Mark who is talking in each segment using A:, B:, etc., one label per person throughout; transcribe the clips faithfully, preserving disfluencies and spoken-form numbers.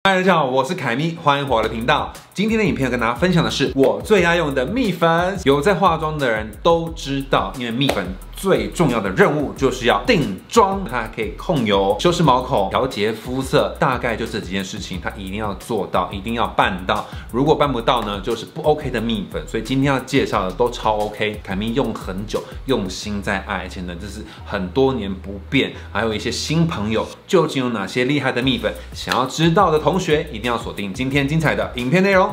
A: 嗨，大家好，我是凯咪，欢迎回我的频道。今天的影片要跟大家分享的是我最爱用的蜜粉。有在化妆的人都知道，因为蜜粉最重要的任务就是要定妆，它还可以控油、修饰毛孔、调节肤色，大概就这几件事情，它一定要做到，一定要办到。如果办不到呢，就是不 OK 的蜜粉。所以今天要介绍的都超 OK， 凯咪用很久，用心在爱，而且呢，这是很多年不变。还有一些新朋友，究竟有哪些厉害的蜜粉？想要知道的同学一定要锁定今天精彩的影片内容。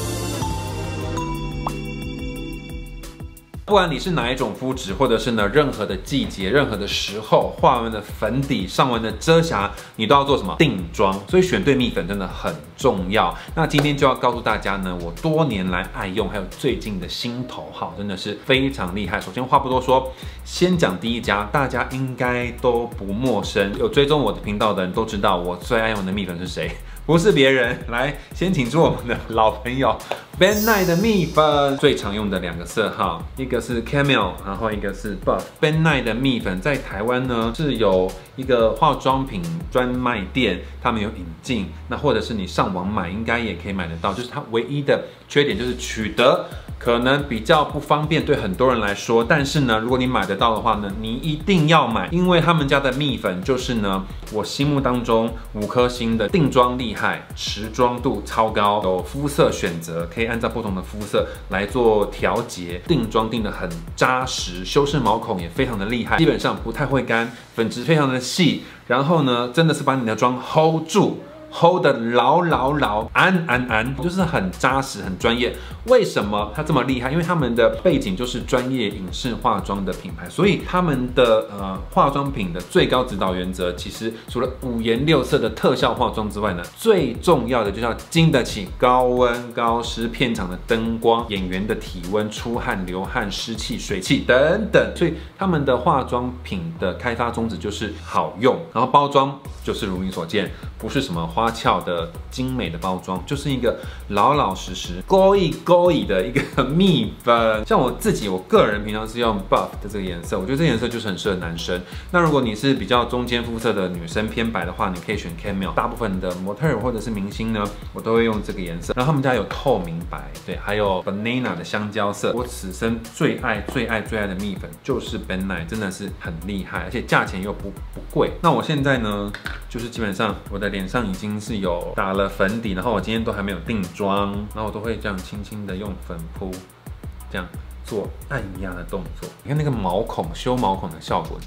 A: 不管你是哪一种肤质，或者是呢任何的季节、任何的时候，画完的粉底、上完的遮瑕，你都要做什么？定妆。所以选对蜜粉真的很重要。那今天就要告诉大家呢，我多年来爱用，还有最近的心头好，真的是非常厉害。首先话不多说，先讲第一家，大家应该都不陌生，有追踪我的频道的人都知道我最爱用的蜜粉是谁。不是别人，来，先请出我们的老朋友 Ben Nye 的蜜粉，最常用的两个色号，一个是 Camel， 然后一个是 Buff。Ben Nye 的蜜粉在台湾呢是有一个化妆品专卖店，他们有引进，那或者是你上网买，应该也可以买得到。就是它唯一的缺点就是取得可能比较不方便，对很多人来说。但是呢，如果你买得到的话呢，你一定要买，因为他们家的蜜粉就是呢，我心目当中五颗星的定妆厉害，持妆度超高，有肤色选择，可以按照不同的肤色来做调节，定妆定得很扎实，修饰毛孔也非常的厉害，基本上不太会干，粉质非常的细，然后呢，真的是把你的妆 hold 住。hold 得牢牢牢，安安安，就是很扎实、很专业。为什么它这么厉害？因为他们的背景就是专业影视化妆的品牌，所以他们的呃化妆品的最高指导原则，其实除了五颜六色的特效化妆之外呢，最重要的就是要经得起高温、高湿、片场的灯光、演员的体温、出汗、流汗、湿气、水汽等等。所以他们的化妆品的开发宗旨就是好用，然后包装就是如你所见，不是什么花俏的精美的包装，就是一个老老实实、勾一勾一的一个蜜粉。像我自己，我个人平常是用 Buff 的这个颜色，我觉得这颜色就是很适合男生。那如果你是比较中间肤色的女生，偏白的话，你可以选 Camel。大部分的模特儿或者是明星呢，我都会用这个颜色。然后他们家有透明白，对，还有 Banana 的香蕉色。我此生最爱、最爱、最爱的蜜粉就是 Ben Nye， 真的是很厉害，而且价钱又不不贵。那我现在呢，就是基本上我的脸上已经是有打了粉底，然后我今天都还没有定妆，然后我都会这样轻轻的用粉扑，这样做按压的动作。你看那个毛孔修毛孔的效果，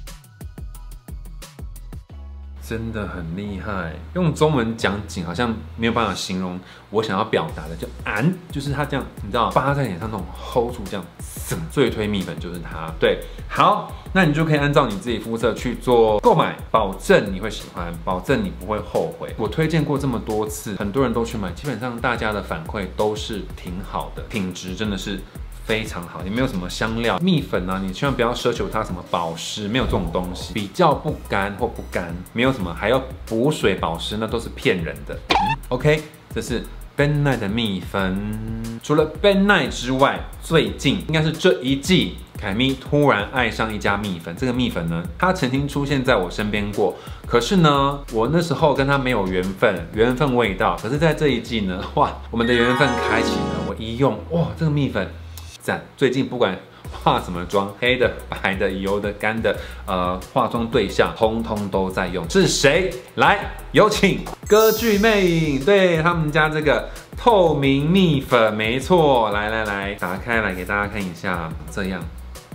A: 真的很厉害。用中文讲紧好像没有办法形容我想要表达的，就按，就是它这样，你知道扒在脸上那种 hold 住这样。最推蜜粉就是它，对，好，那你就可以按照你自己肤色去做购买，保证你会喜欢，保证你不会后悔。我推荐过这么多次，很多人都去买，基本上大家的反馈都是挺好的，品质真的是非常好，也没有什么香料蜜粉啊，你千万不要奢求它什么保湿，没有这种东西，比较不干或不干，没有什么还要补水保湿，那都是骗人的。嗯、OK， 这是Ben Nye 的蜜粉。除了 Ben Nye 之外，最近应该是这一季，凯咪突然爱上一家蜜粉。这个蜜粉呢，它曾经出现在我身边过，可是呢，我那时候跟它没有缘分，缘分未到。可是在这一季呢，哇，我们的缘分开启了。我一用，哇，这个蜜粉赞！最近不管化什么妆，黑的、白的、油的、干的，呃，化妆对象通通都在用。是谁？来，有请歌剧魅影，对他们家这个透明蜜粉，没错。来来来，打开来给大家看一下，这样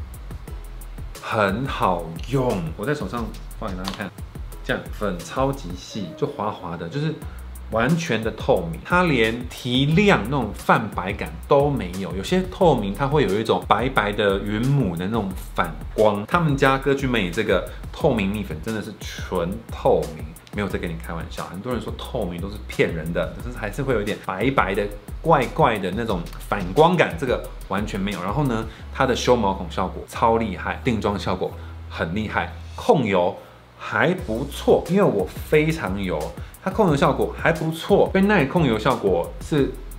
A: 很好用。我在手上放给大家看，这样粉超级细，就滑滑的，就是。完全的透明，它连提亮那种泛白感都没有。有些透明它会有一种白白的云母的那种反光。他们家歌剧魅影这个透明蜜粉真的是纯透明，没有在跟你开玩笑。很多人说透明都是骗人的，可是还是会有一点白白的、怪怪的那种反光感，这个完全没有。然后呢，它的修毛孔效果超厉害，定妆效果很厉害，控油还不错，因为我非常油。它控油效果还不错 ，Ben Nye 控油效果是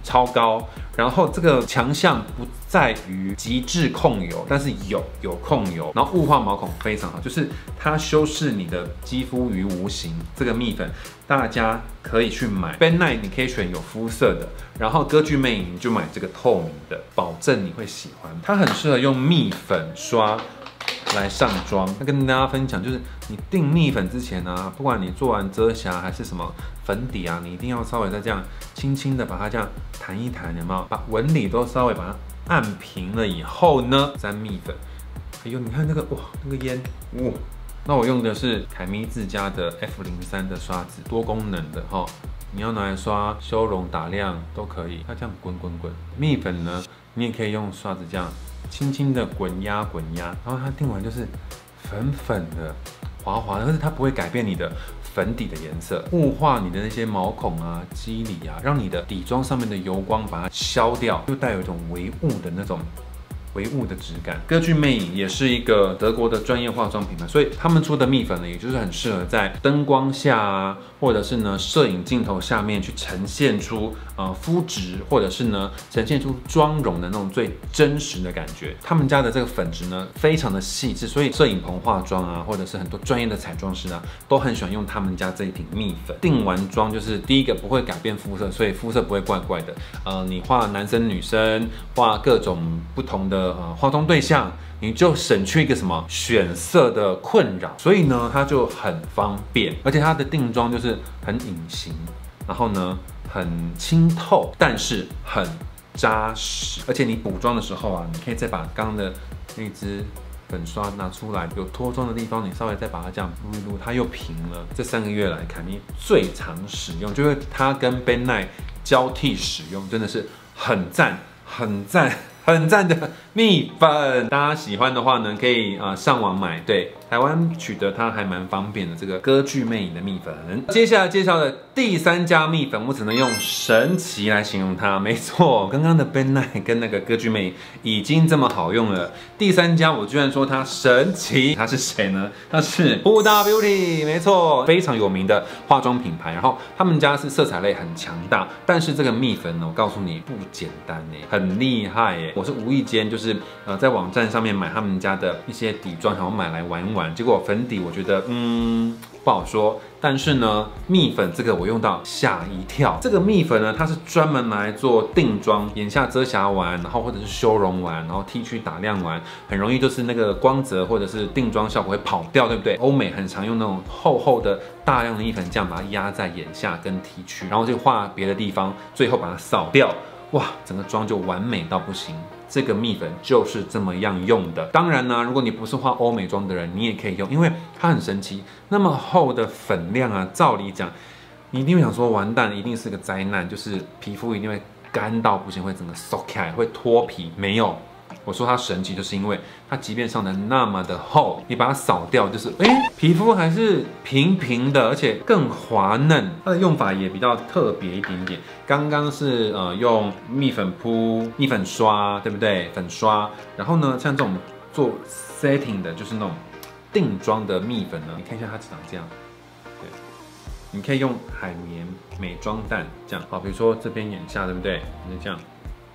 A: 超高。然后这个强项不在于极致控油，但是有有控油，然后雾化毛孔非常好，就是它修饰你的肌肤于无形。这个蜜粉大家可以去买 Ben Nye， 你可以选有肤色的，然后歌剧魅影你就买这个透明的，保证你会喜欢。它很适合用蜜粉刷来上妆。那跟大家分享，就是你定蜜粉之前啊，不管你做完遮瑕还是什么粉底啊，你一定要稍微再这样轻轻的把它这样弹一弹，有没有？把纹理都稍微把它按平了以后呢，沾蜜粉。哎呦，你看那个哇，那个烟，哇！那我用的是凯咪自家的 F 零三 的刷子，多功能的哈。你要拿来刷修容打亮都可以，它这样滚滚滚。蜜粉呢，你也可以用刷子这样轻轻的滚压滚压，然后它定完就是粉粉的、滑滑的，但是它不会改变你的粉底的颜色，雾化你的那些毛孔啊、肌理啊，让你的底妆上面的油光把它消掉，就带有一种微雾的那种。微雾的质感。歌剧魅影也是一个德国的专业化妆品牌，所以他们出的蜜粉呢，也就是很适合在灯光下啊，或者是呢摄影镜头下面去呈现出呃肤质，或者是呢呈现出妆容的那种最真实的感觉。他们家的这个粉质呢，非常的细致，所以摄影棚化妆啊，或者是很多专业的彩妆师啊，都很喜欢用他们家这一瓶蜜粉。定完妆就是第一个不会改变肤色，所以肤色不会怪怪的。呃，你画男生女生，画各种不同的。呃，化妆对象，你就省去一个什么选色的困扰，所以呢，它就很方便，而且它的定妆就是很隐形，然后呢很清透，但是很扎实，而且你补妆的时候啊，你可以再把刚刚的那支粉刷拿出来，有脱妆的地方，你稍微再把它这样撸一撸，它又平了。这三个月来，凯咪最常使用，就是它跟 Ben Nye 交替使用，真的是很赞，很赞。很赞的蜜粉，大家喜欢的话呢，可以呃上网买。对，台湾取得它还蛮方便的。这个歌剧魅影的蜜粉，接下来介绍的第三家蜜粉，我只能用神奇来形容它。没错，刚刚的 Ben Nye 跟那个歌剧魅影已经这么好用了，第三家我居然说它神奇。它是谁呢？它是 Huda Beauty， 没错，非常有名的化妆品牌。然后他们家是色彩类很强大，但是这个蜜粉呢，我告诉你不简单哎，很厉害哎。我是无意间就是呃在网站上面买他们家的一些底妆，然后买来玩玩，结果粉底我觉得嗯不好说，但是呢蜜粉这个我用到吓一跳。这个蜜粉呢，它是专门拿来做定妆、眼下遮瑕完，然后或者是修容完，然后 T 区打亮完，很容易就是那个光泽或者是定妆效果会跑掉，对不对？欧美很常用那种厚厚的大量的蜜粉这样把它压在眼下跟 T 区，然后就画别的地方，最后把它扫掉。哇，整个妆就完美到不行。这个蜜粉就是这么样用的。当然呢，如果你不是画欧美妆的人，你也可以用，因为它很神奇。那么厚的粉量啊，照理讲，你一定会想说，完蛋，一定是个灾难，就是皮肤一定会干到不行，会整个缩起来，会脱皮。没有。我说它神奇，就是因为它即便上的那么的厚，你把它扫掉，就是哎、欸，皮肤还是平平的，而且更滑嫩。它的用法也比较特别一点点。刚刚是呃用蜜粉扑、蜜粉刷，对不对？粉刷，然后呢，像这种做 setting 的，就是那种定妆的蜜粉呢，你看一下它长这样，对，你可以用海绵美妆蛋这样，好，比如说这边眼下，对不对？你就这样。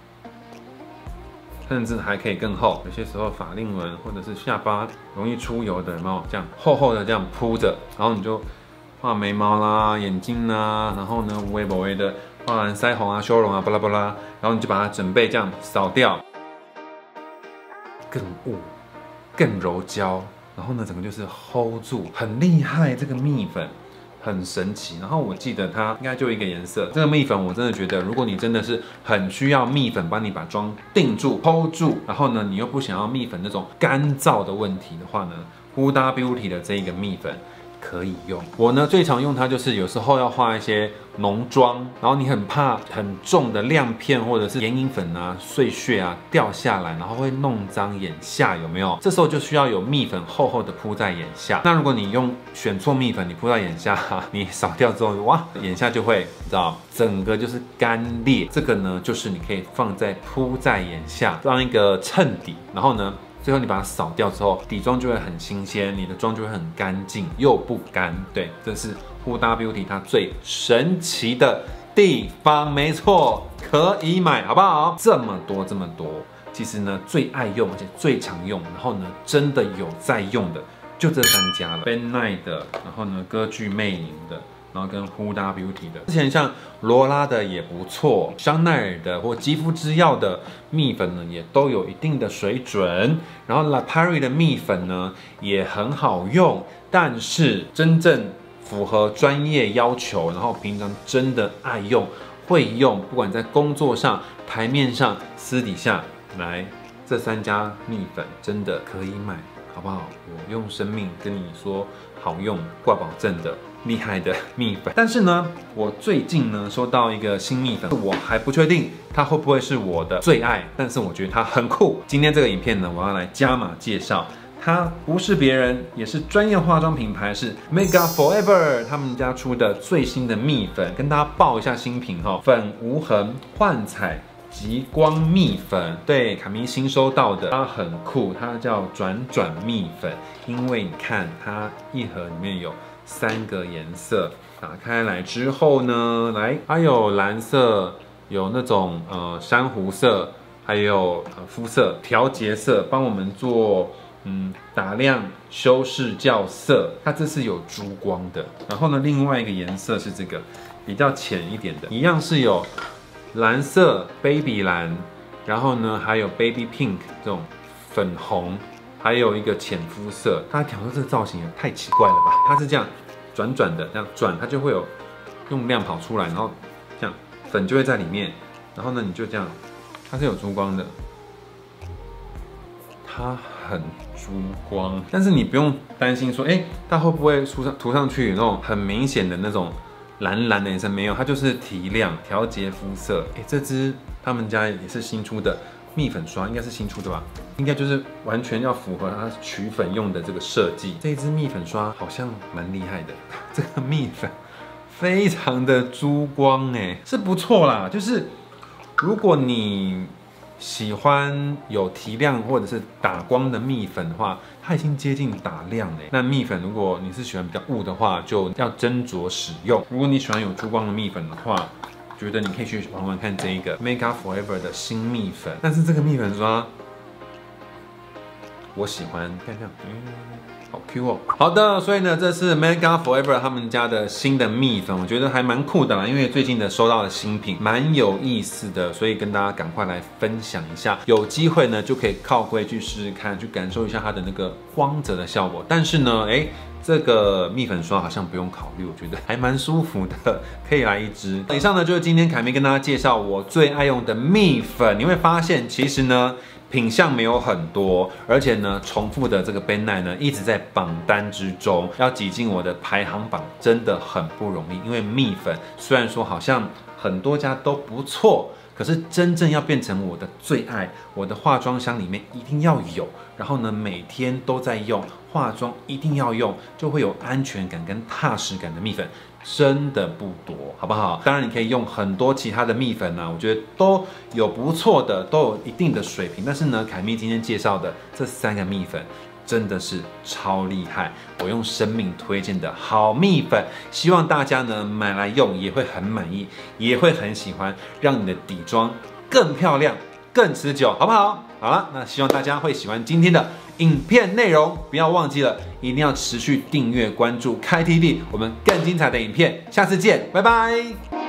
A: 甚至还可以更厚，有些时候法令纹或者是下巴容易出油的，有没有？这样厚厚的这样铺着，然后你就画眉毛啦、眼睛啦，然后呢无微不微的画完腮红啊、修容啊，巴拉巴拉，然后你就把它准备这样扫掉，更雾、更柔焦，然后呢整个就是 hold 住，很厉害这个蜜粉。很神奇，然后我记得它应该就一个颜色。这个蜜粉我真的觉得，如果你真的是很需要蜜粉帮你把妆定住、hold 住，然后呢你又不想要蜜粉那种干燥的问题的话呢 ，Huda Beauty 的这一个蜜粉可以用。我呢最常用它就是有时候要画一些浓妆，然后你很怕很重的亮片或者是眼影粉啊、碎屑啊掉下来，然后会弄脏眼下，有没有？这时候就需要有蜜粉厚厚的铺在眼下。那如果你用选错蜜粉，你铺在眼下，你扫掉之后，哇，眼下就会你知道整个就是干裂。这个呢就是你可以放在铺在眼下，当一个衬底，然后呢。最后你把它扫掉之后，底妆就会很新鲜，你的妆就会很干净又不干。对，这是 Huda Beauty 它最神奇的地方，没错， 可以买，好不好？这么多这么多，其实呢最爱用而且最常用，然后呢真的有在用的就这三家了 ，Ben Nye 的，然后呢歌剧魅影的。然后跟 Huda Beauty 的，之前像罗拉的也不错，香奈儿的或肌肤之钥的蜜粉呢，也都有一定的水准。然后 La Prairie 的蜜粉呢也很好用，但是真正符合专业要求，然后平常真的爱用、会用，不管在工作上、台面上、私底下，来这三家蜜粉真的可以买，好不好？我用生命跟你说，好用，挂保证的。厉害的蜜粉，但是呢，我最近呢收到一个新蜜粉，我还不确定它会不会是我的最爱，但是我觉得它很酷。今天这个影片呢，我要来加码介绍，它不是别人，也是专业化妆品牌，是 Make Up For Ever 他们家出的最新的蜜粉，跟大家报一下新品哈，粉无痕焕彩极光蜜粉，对，卡咪新收到的，它很酷，它叫转转蜜粉，因为你看它一盒里面有三个颜色，打开来之后呢，来，它有蓝色，有那种呃珊瑚色，还有呃肤色调节色，帮我们做嗯打亮、修饰、校色。它这是有珠光的，然后呢，另外一个颜色是这个比较浅一点的，一样是有蓝色、baby 蓝，然后呢还有 baby pink 这种粉红。还有一个浅肤色，它调的这个造型也太奇怪了吧？它是这样转转的，这样转它就会有用亮跑出来，然后这样粉就会在里面，然后呢你就这样，它是有珠光的，它很珠光，但是你不用担心说，哎、欸，它会不会涂上涂上去有那种很明显的那种蓝蓝的颜色？没有，它就是提亮调节肤色。哎、欸，这支他们家也是新出的。蜜粉刷应该是新出的吧，应该就是完全要符合它取粉用的这个设计。这一支蜜粉刷好像蛮厉害的，这个蜜粉非常的珠光哎，是不错啦。就是如果你喜欢有提亮或者是打光的蜜粉的话，它已经接近打亮嘞。那蜜粉如果你是喜欢比较雾的话，就要斟酌使用。如果你喜欢有珠光的蜜粉的话，觉得你可以去玩玩看这一个 Make Up For Ever 的新蜜粉，但是这个蜜粉刷我喜欢，看这样，嗯，好 Q 哦。好的，所以呢，这是 Make Up For Ever 他们家的新的蜜粉，我觉得还蛮酷的啦，因为最近的收到的新品蛮有意思的，所以跟大家赶快来分享一下。有机会呢，就可以靠柜去试试看，去感受一下它的那个光泽的效果。但是呢，哎。这个蜜粉刷好像不用考虑，我觉得还蛮舒服的，可以来一支。以上呢就是今天凯咪跟大家介绍我最爱用的蜜粉。你会发现，其实呢品项没有很多，而且呢重复的这个 Ben Nye 呢一直在榜单之中，要挤进我的排行榜真的很不容易。因为蜜粉虽然说好像很多家都不错。可是真正要变成我的最爱，我的化妆箱里面一定要有，然后呢每天都在用，化妆一定要用，就会有安全感跟踏实感的蜜粉，真的不多，好不好？当然你可以用很多其他的蜜粉啊，我觉得都有不错的，都有一定的水平。但是呢，凯咪今天介绍的这三个蜜粉。真的是超厉害，我用生命推荐的好蜜粉，希望大家呢买来用也会很满意，也会很喜欢，让你的底妆更漂亮、更持久，好不好？好了，那希望大家会喜欢今天的影片内容，不要忘记了，一定要持续订阅、关注开 T V， 我们更精彩的影片，下次见，拜拜。